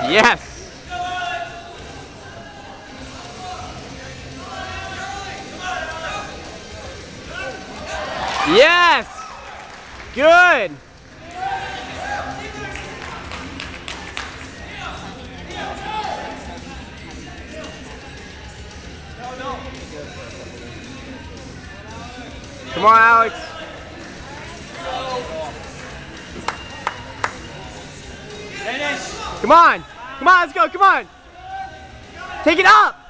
Yes. Yes. Good. Come on, Alex. Come on. Come on, let's go. Come on. Take it up.